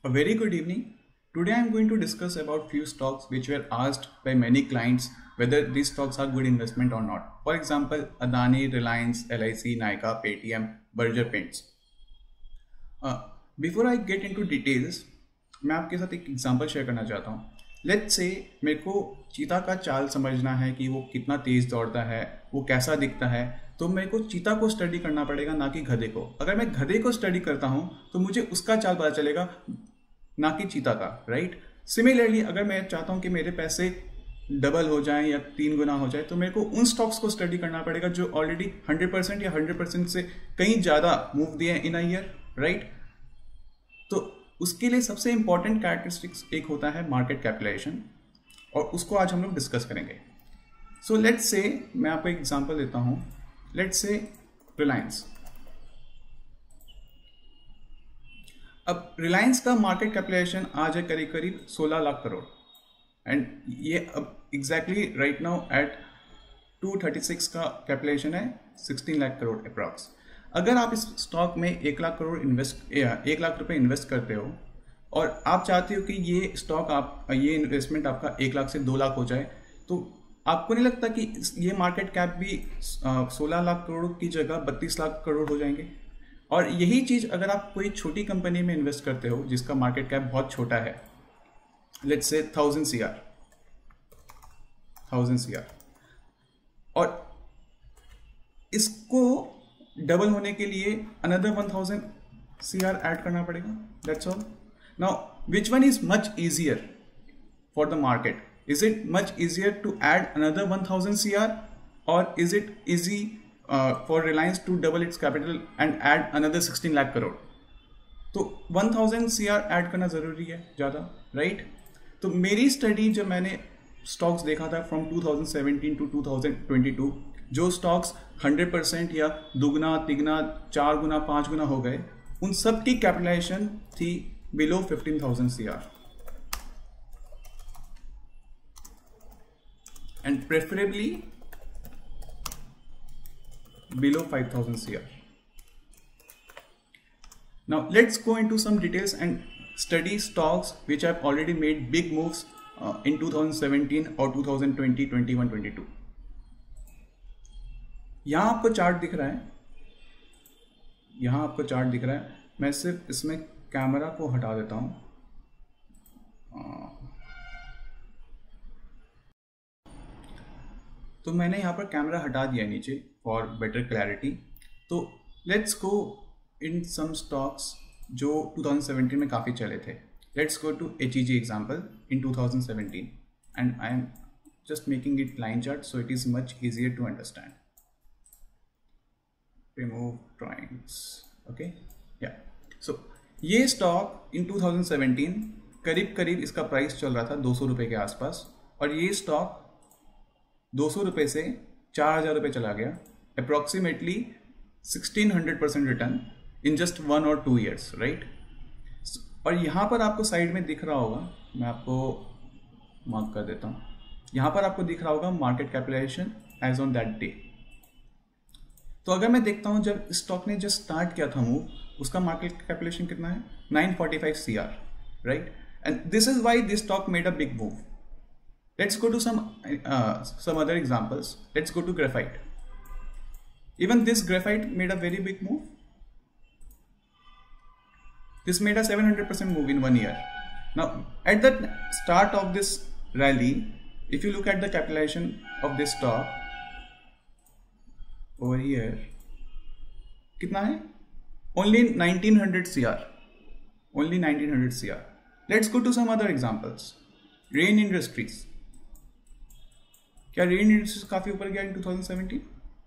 A very good evening. Today I am going to discuss about few stocks which were asked by many clients whether these stocks are good investment or not. For example, Adani, Reliance, LIC, Nykaa, Paytm, Berger Paints. Before I get into details, मैं आपके साथ एक example share करना चाहता हूँ. Let's say मेरे को चीता का चाल समझना है कि वो कितना तेज दौड़ता है, वो कैसा दिखता है, तो मेरे को चीता को स्टडी करना पड़ेगा ना कि गधे को. अगर मैं गधे को स्टडी करता हूँ तो मुझे उसका चाल पता चलेगा ना कि चीता का, राइट. सिमिलरली अगर मैं चाहता हूँ कि मेरे पैसे डबल हो जाएं या 3 गुना हो जाए तो मेरे को उन स्टॉक्स को स्टडी करना पड़ेगा जो ऑलरेडी 100% या 100% से कहीं ज़्यादा मूव दिए हैं इन अ ईयर, राइट. तो उसके लिए सबसे इंपॉर्टेंट कैरेक्टरिस्टिक्स एक होता है मार्केट कैपिटलाइजेशन, और उसको आज हम लोग डिस्कस करेंगे. सो लेट्स से मैं आपको एक एग्जांपल देता हूँ. Let's say Reliance. अब रिलायंस का मार्केट कैपिटलाइजेशन आज है करीब करीब 16 लाख करोड़, एंड ये अब एग्जैक्टली राइट नाउ एट 236 का कैपिटलाइजेशन है 16 लाख करोड़ अप्रॉक्स. अगर आप इस स्टॉक में 1 लाख करोड़ एक लाख रुपए इन्वेस्ट करते हो और आप चाहते हो कि ये स्टॉक ये इन्वेस्टमेंट आपका 1 लाख से 2 लाख हो जाए, तो आपको नहीं लगता कि ये मार्केट कैप भी 16 लाख करोड़ की जगह 32 लाख करोड़ हो जाएंगे? और यही चीज़ अगर आप कोई छोटी कंपनी में इन्वेस्ट करते हो जिसका मार्केट कैप बहुत छोटा है, लेट्स से 1000 CR, और इसको डबल होने के लिए अनदर 1000 CR ऐड करना पड़ेगा. That's all. Now which one is much easier for the market? Is it much easier to add another 1000 CR, और is it easy for Reliance to double its capital and add another 16 lakh crore? तो 1000 CR add करना ज़रूरी है ज़्यादा, right. तो मेरी study जब मैंने स्टॉक्स देखा था फ्रॉम 2017 टू 2022, जो स्टॉक्स 100% या दुगना तिगना 4 गुना 5 गुना हो गए, उन सब की कैपिटलाइजेशन थी below 15,000 CR, and preferably below 5,000 CR. Now let's go into some details and study stocks which have already made big moves in 2017 or 2020, 21, 22. यहाँ आपको चार्ट दिख रहा है. मैं सिर्फ इसमें कैमरा को हटा देता हूँ. तो मैंने यहाँ पर कैमरा हटा दिया नीचे फॉर बेटर क्लैरिटी. तो let's go in some stocks जो 2017 में काफ़ी चले थे. Let's go to HEG example in 2017, and I am just making it line chart so it is much easier to understand. Remove drawings. Okay, yeah. So ये stock in 2017 करीब करीब इसका price चल रहा था 200 रुपये के आसपास, और ये स्टॉक 200 रुपये से 4000 रुपये चला गया, अप्रॉक्सीमेटली 1600% रिटर्न इन जस्ट 1 और 2 ईयर्स, राइट. और यहाँ पर आपको साइड में दिख रहा होगा, मैं आपको मार्क कर देता हूँ, यहाँ पर आपको दिख रहा होगा market capitalization as on that day. तो अगर मैं देखता हूँ जब स्टॉक ने जस्ट स्टार्ट किया था मूव, उसका मार्केट कैपिटलाइजेशन कितना है? 945 CR, right. And this is why this stock made a big move. Let's go to some other examples. Let's go to graphite. Even this graphite made a very big move. This made a 700% move in 1 year. Now, at the start of this rally, if you look at the capitalization of this stock over here, कितना है? Only 1900 CR. Only 1900 CR. Let's go to some other examples. Rain Industries. क्या Rain Industries काफी ऊपर गया in 2017?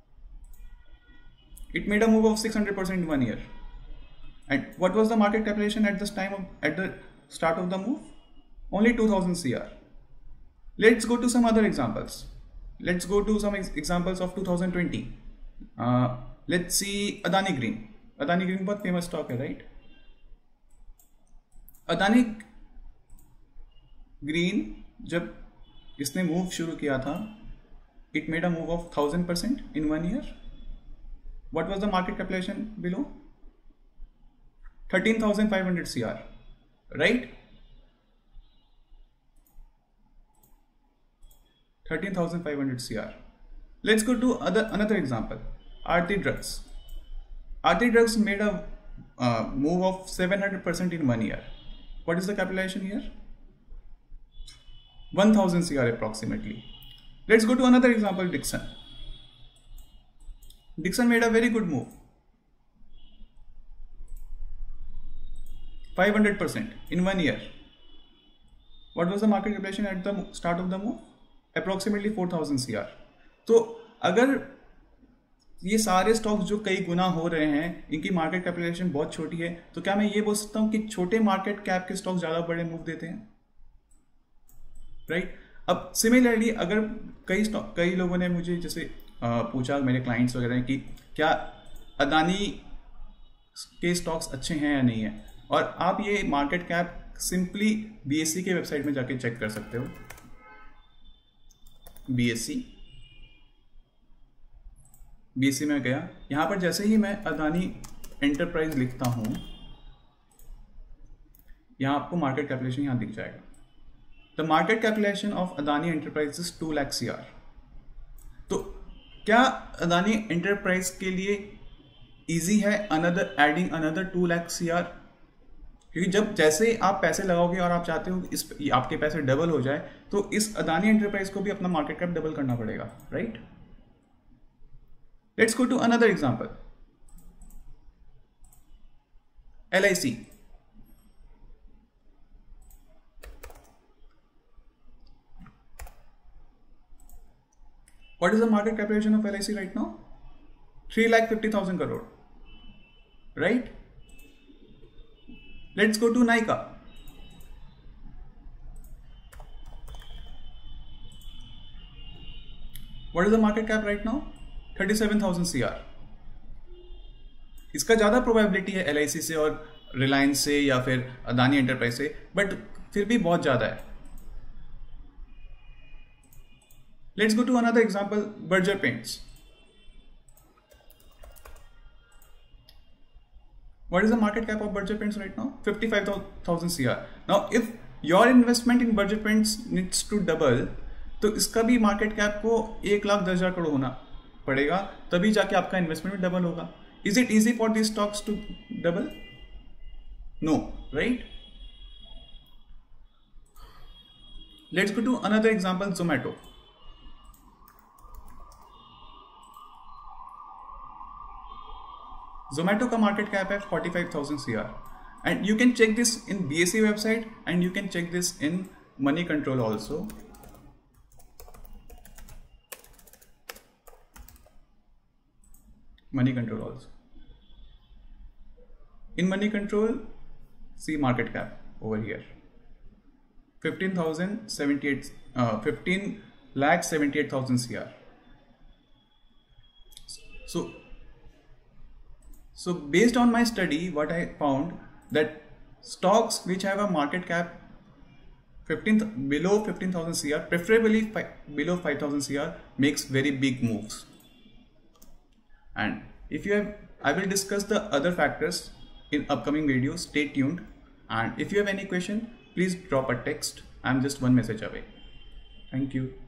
It made a move of 600% in 1 year. And what was the market capitalization at this time at the start of the move? Only 2000 CR. Let's go to some other examples. Let's go to some examples of 2020. Let's see Adani green. Adani green बहुत famous stock है, right. Adani green जब इसने move शुरू किया था, it made a move of 1000% in 1 year. What was the market capitalization below? 13,500 CR. right? 13,500 CR. Let's go to another example. Aarti Drugs. Aarti Drugs made a move of 700% in 1 year. What is the capitalization here? 1000 CR approximately. Let's go to another example, Dixon. Dixon made a very good move. 500% in 1 year. What was the market capitalization at the start of the move? Approximately 4000 CR. तो अगर ये सारे stocks जो कई गुना हो रहे हैं, इनकी मार्केट कैपिटलाइजेशन बहुत छोटी है, तो क्या मैं ये बोल सकता हूँ कि छोटे मार्केट कैप के स्टॉक्स ज्यादा बड़े मूव देते हैं, राइट? अब सिमिलरली अगर कई लोगों ने मुझे जैसे पूछा, मेरे क्लाइंट्स वगैरह ने, कि क्या अदानी के स्टॉक्स अच्छे हैं या नहीं है, और आप ये मार्केट कैप सिंपली BSE के वेबसाइट में जाके चेक कर सकते हो। BSE में गया, यहां पर जैसे ही मैं अदानी एंटरप्राइज लिखता हूं, यहां आपको मार्केट कैपिटलाइजेशन यहां दिख जाएगा। The market capitalization of Adani enterprise is 2 lakh CR। तो क्या अदानी एंटरप्राइज के लिए इजी है एडिंग अनदर 2 लाख CR? क्योंकि जब जैसे आप पैसे लगाओगे और आप चाहते हो कि आपके पैसे डबल हो जाए, तो इस अदानी एंटरप्राइज को भी अपना मार्केट कैप डबल करना पड़ेगा, right? Let's go to another example, LIC। What is the market capitalization of LIC right now? 3,50,000 crore, right? Let's go to Nykaa. What is the market cap right now? 37,000 CR. इसका ज्यादा probability है LIC से और रिलायंस से या फिर Adani enterprise से, but फिर भी बहुत ज्यादा है। Let's go to another example, Berger Paints. What is the market cap of Berger Paints right now? 55,000 CR. Now, if your investment in Berger Paints needs to double, तो इसका भी मार्केट कैप को 1,10,000 करोड़ होना पड़ेगा, तभी जाके आपका इन्वेस्टमेंट भी डबल होगा। Is it easy for these stocks to double? No, right? Let's go to another example, Zomato. Zomato का मार्केट कैप है 45,000 CR, and you can check this in BSE website and you can check this in Money Control also. Money Control also. In Money Control, see market cap over here, 15,78,000 CR. So based on my study, what I found that stocks which have a market cap below 15,000 CR, preferably below 5,000 CR, makes very big moves. And I will discuss the other factors in upcoming videos. Stay tuned. And if you have any question, please drop a text. I'm just one message away. Thank you.